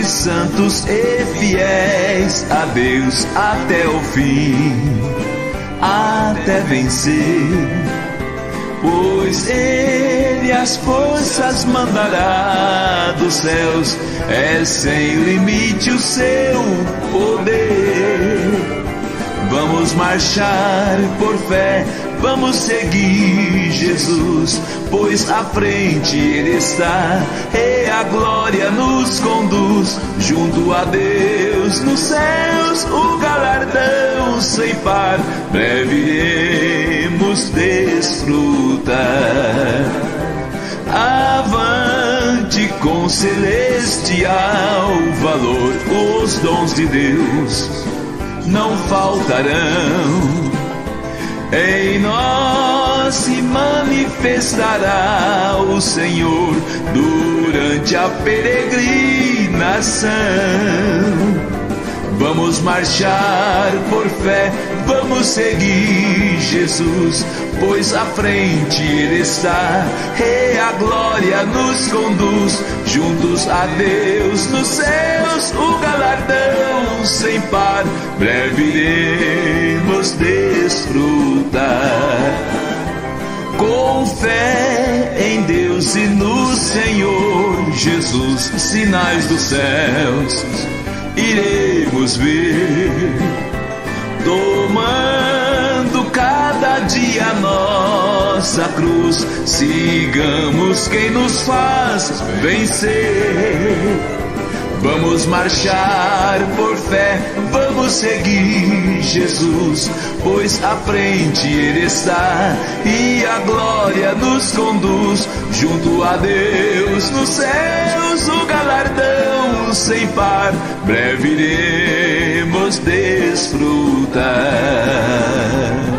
santos e fiéis a Deus até o fim, até vencer. Pois Ele as forças mandará dos céus, é sem limite o seu poder. Vamos marchar por fé, vamos seguir Jesus, pois à frente Ele está, e a glória nos conduz. Junto a Deus nos céus, o galardão sem par, breve iremos desfrutar. Avante com celestial valor, os dons de Deus não faltarão. Em nós se manifestará o Senhor durante a peregrinação. Vamos marchar por fé, vamos seguir Jesus, pois à frente Ele está, e a glória nos conduz. Juntos a Deus nos céus, o galardão sem par, breve iremos desfrutar. Com fé em Deus e no Senhor Jesus, sinais dos céus iremos ver, tomando cada dia nossa cruz, sigamos quem nos faz vencer. Vamos marchar por fé, vamos seguir Jesus, pois à frente Ele está, e a glória nos conduz. Junto a Deus nos céus, o galardão sem par, breve iremos desfrutar.